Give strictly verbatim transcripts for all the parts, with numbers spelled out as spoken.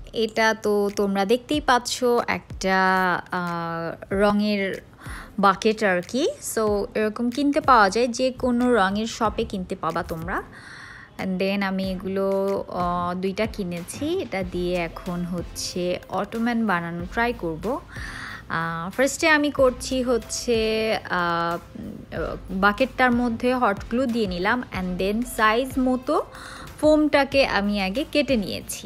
এটা তো তোমরা দেখতেই পাচ্ছ একটা রঙের বাকেট আর কি। সো এরকম কিনতে পাওয়া যায়, যে কোনো রঙের শপে কিনতে পাবা তোমরা। অ্যান্ড দেন আমি এগুলো দুইটা কিনেছি। এটা দিয়ে এখন হচ্ছে অটোম্যান বানানো ট্রাই করব। ফার্স্টে আমি করছি হচ্ছে বাকেটটার মধ্যে হট গ্লু দিয়ে নিলাম, অ্যান্ড দেন সাইজ মতো ফোমটাকে আমি আগে কেটে নিয়েছি।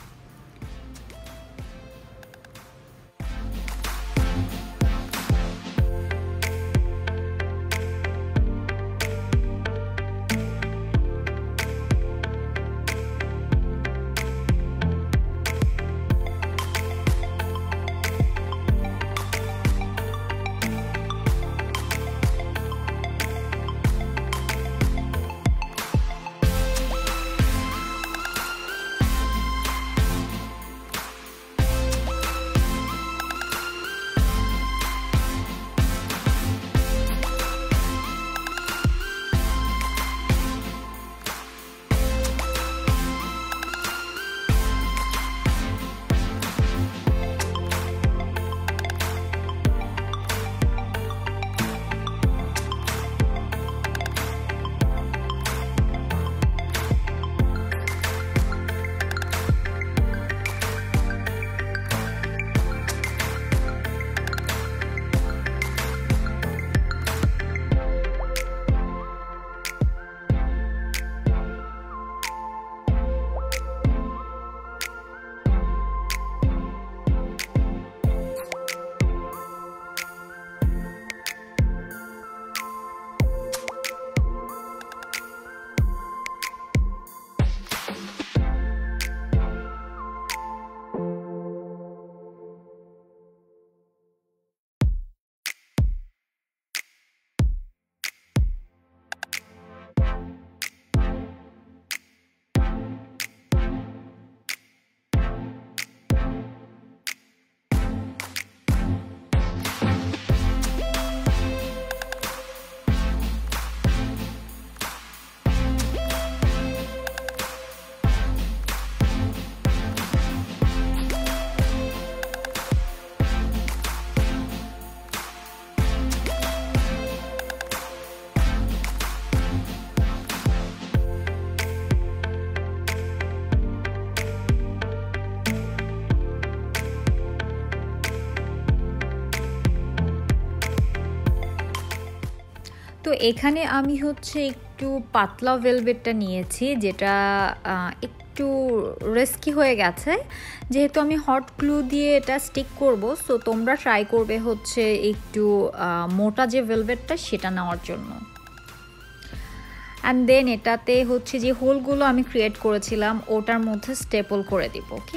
তো এখানে আমি হচ্ছে একটু পাতলা ভেলভেটটা নিয়েছি, যেটা একটু রিস্কি হয়ে গেছে, যেহেতু আমি হট গ্লু দিয়ে এটা স্টিক করব। সো তোমরা ট্রাই করবে হচ্ছে একটু মোটা যে ভেলভেটটা সেটা নেওয়ার জন্য। অ্যান্ড দেন এটাতে হচ্ছে যে হোলগুলো আমি ক্রিয়েট করেছিলাম ওটার মধ্যে স্টেপল করে দিব। ওকে,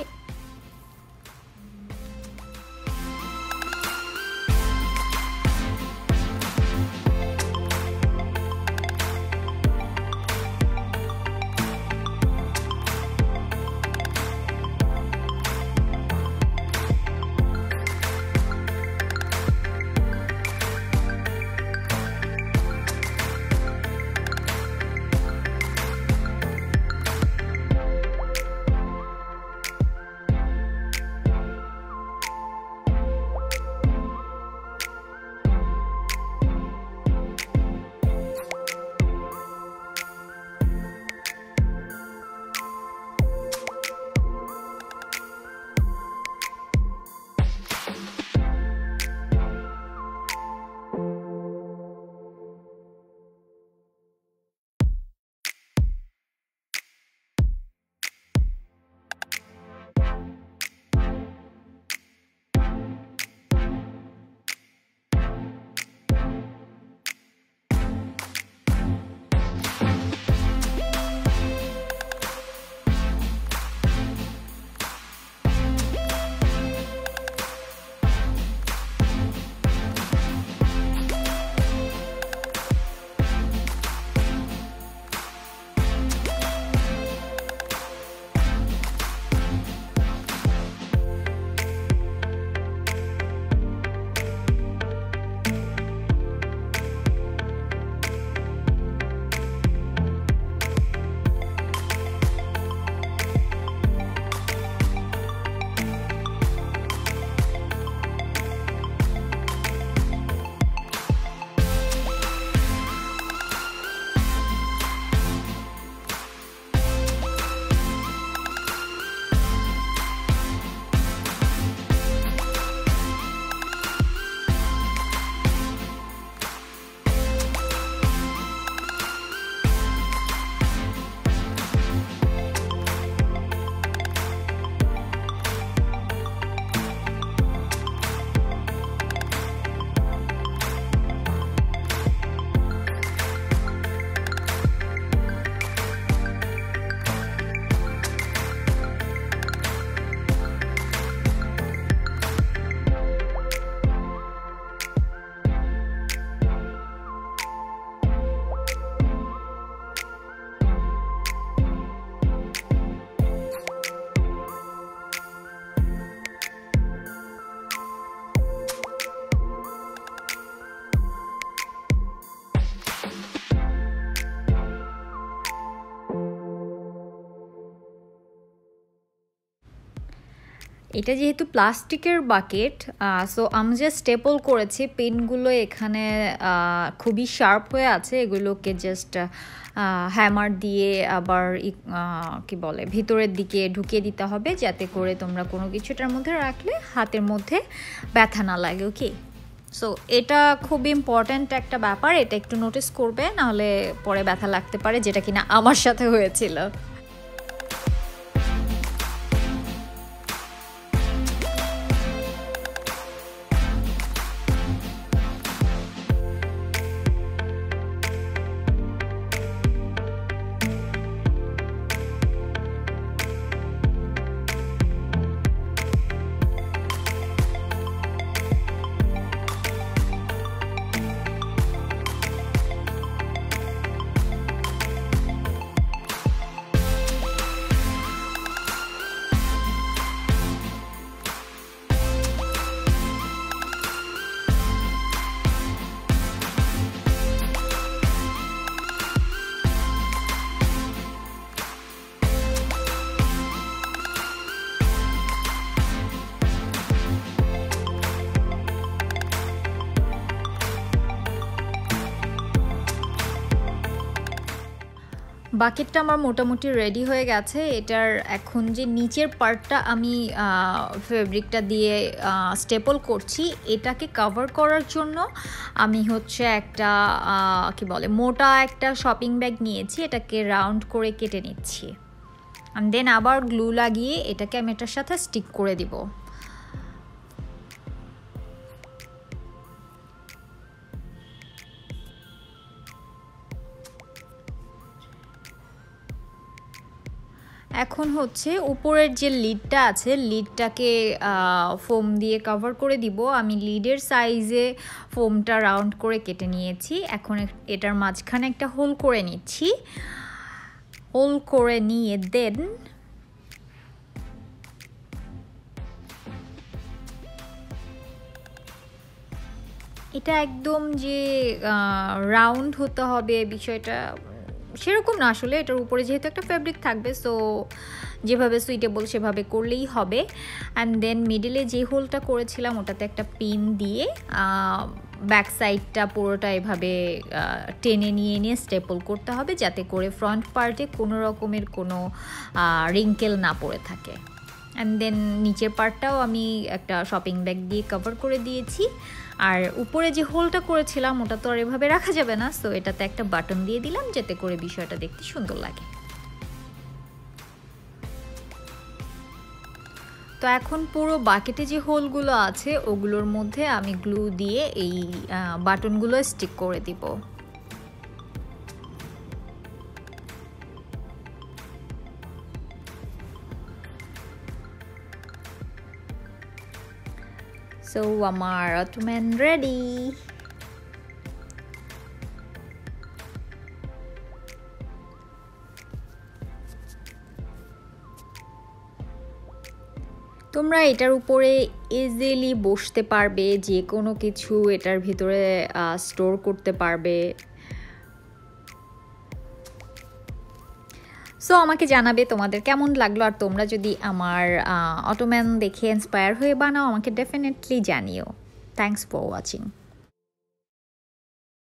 এটা যেহেতু প্লাস্টিকের বাকেট, সো আমি যে স্টেপল করেছি পিনগুলো এখানে খুবই শার্প হয়ে আছে, এগুলোকে জাস্ট হ্যামার দিয়ে আবার কি বলে ভিতরের দিকে ঢুকিয়ে দিতে হবে, যাতে করে তোমরা কোনো কিছুটার মধ্যে রাখলে হাতের মধ্যে ব্যথা না লাগে। ওকে, সো এটা খুব ইম্পর্ট্যান্ট একটা ব্যাপার, এটা একটু নোটিস করবে, নাহলে পরে ব্যথা লাগতে পারে, যেটা কিনা আমার সাথে হয়েছিল। বাকেটটা আমার মোটামুটি রেডি হয়ে গেছে। এটার এখন যে নিচের পার্টটা আমি ফেব্রিকটা দিয়ে স্টেপল করছি, এটাকে কভার করার জন্য আমি হচ্ছে একটা কি বলে মোটা একটা শপিং ব্যাগ নিয়েছি, এটাকে রাউন্ড করে কেটে নিচ্ছি, অ্যান্ড দেন আবার গ্লু লাগিয়ে এটাকে আমি এটার সাথে স্টিক করে দিব। এখন হচ্ছে উপরের যে লিডটা আছে, লিডটাকে ফোম দিয়ে কভার করে দিব। আমি লিডের সাইজে ফোমটা রাউন্ড করে কেটে নিয়েছি। এখন এটার মাঝখানে একটা হোল করে নিচ্ছি, হোল করে নিয়ে দেন এটা একদম যে রাউন্ড হতে হবে বিষয়টা সেরকম না, আসলে এটার উপরে যেহেতু একটা ফেব্রিক থাকবে, সো যেভাবে সুইটেবল সেভাবে করলেই হবে। অ্যান্ড দেন মিডিলে যে হোলটা করেছিলাম ওটাতে একটা পিন দিয়ে ব্যাক সাইডটা পুরোটা এভাবে টেনে নিয়ে নিয়ে স্টেপল করতে হবে, যাতে করে ফ্রন্ট পার্টে কোনো রকমের কোনো রিঙ্কেল না পড়ে থাকে। অ্যান্ড দেন নিচের পার্টটাও আমি একটা শপিং ব্যাগ দিয়ে কভার করে দিয়েছি। আর উপরে যে হোলটা করেছিলাম ওটা তো আর এভাবে রাখা যাবে না, সো এটাতে একটা বাটন দিয়ে দিলাম, যাতে করে বিষয়টা দেখতে সুন্দর লাগে। তো এখন পুরো বাকেটে যে হোলগুলো আছে ওগুলোর মধ্যে আমি গ্লু দিয়ে এই বাটনগুলো স্টিক করে দিব। সো আমার অটোম্যান রেডি। তোমরা এটার উপরে ইজিলি বসতে পারবে, যে কোনো কিছু এটার ভিতরে স্টোর করতে পারবে। সো আমাকে জানাবে তোমাদের কেমন লাগলো, আর তোমরা যদি আমার অটোম্যান দেখে ইন্সপায়ার হয়ে বানাও আমাকে ডেফিনেটলি জানিও। Thanks for watching.